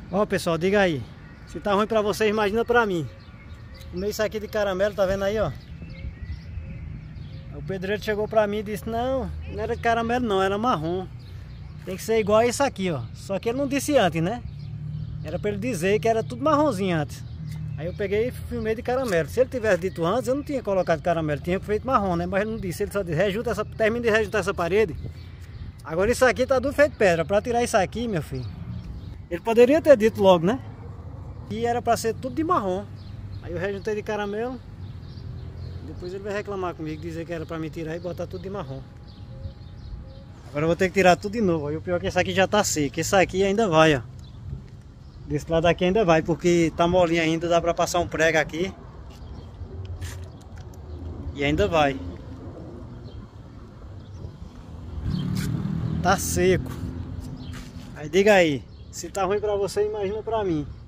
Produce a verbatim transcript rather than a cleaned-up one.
Ó, pessoal, diga aí. Se tá ruim pra vocês, imagina pra mim. Comer isso aqui de caramelo, tá vendo aí, ó? O pedreiro chegou pra mim e disse: não, não era caramelo não, era marrom. Tem que ser igual a isso aqui, ó. Só que ele não disse antes, né? Era pra ele dizer que era tudo marronzinho antes. Aí eu peguei e filmei de caramelo. Se ele tivesse dito antes, eu não tinha colocado caramelo, tinha feito marrom, né? Mas ele não disse, ele só disse: rejunta essa, termina de rejuntar essa parede. Agora isso aqui tá tudo feito pedra. Pra tirar isso aqui, meu filho, ele poderia ter dito logo, né? E era pra ser tudo de marrom. Aí eu rejuntei de caramelo. Depois ele vai reclamar comigo, dizer que era pra me tirar e botar tudo de marrom. Agora eu vou ter que tirar tudo de novo. Aí o pior é que esse aqui já tá seco. Esse aqui ainda vai, ó. Desse lado aqui ainda vai, porque tá molinho ainda. Dá pra passar um prego aqui. E ainda vai. Tá seco. Aí diga aí. Se tá ruim pra você, imagina pra mim.